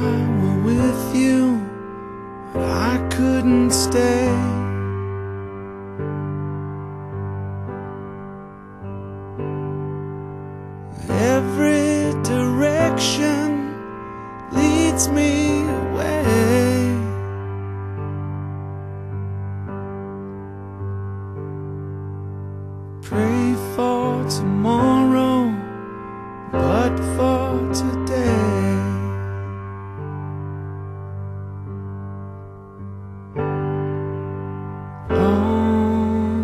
were with you, but I couldn't stay. Every direction leads me away. Pray for tomorrow, but for today, all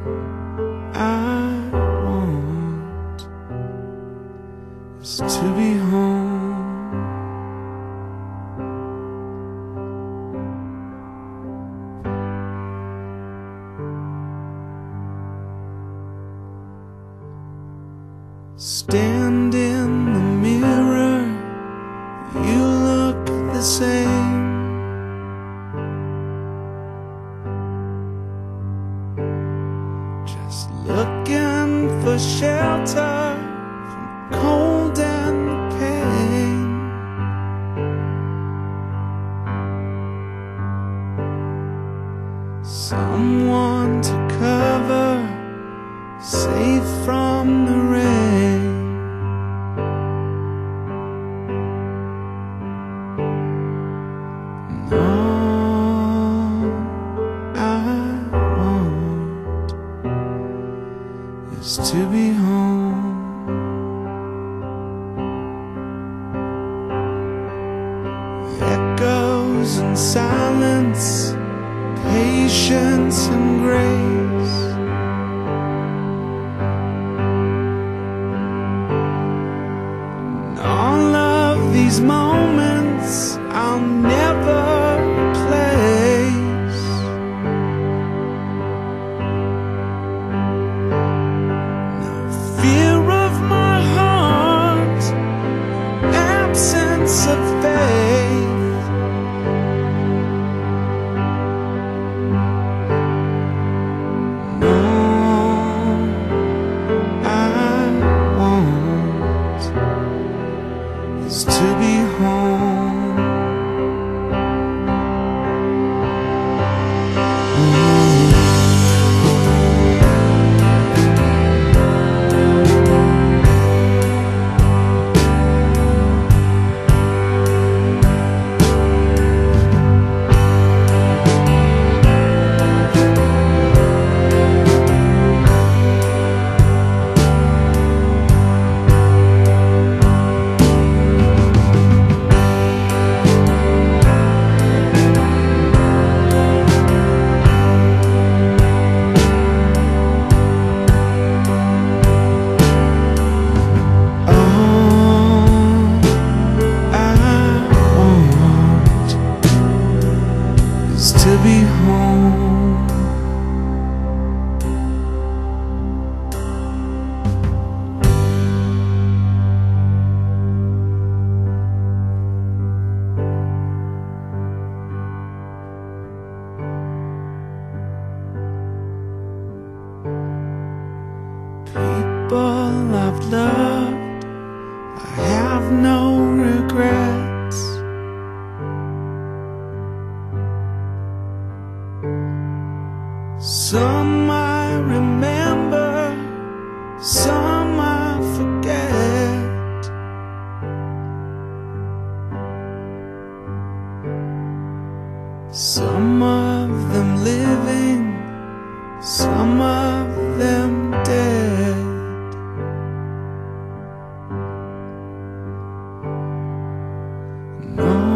I want is to be home. Stand in the mirror, you look the same. Just looking for shelter from cold and pain. Someone to cover, safe from the rain. And all I want is to be home. Echoes and silence, patience and grace. All of these moments I'll never replace. No fear of my heart, absence of faith. All I want is to be home. To be home. People I've loved, I have no regrets. Some I remember, some I forget. Some of them living, some of them dead. No.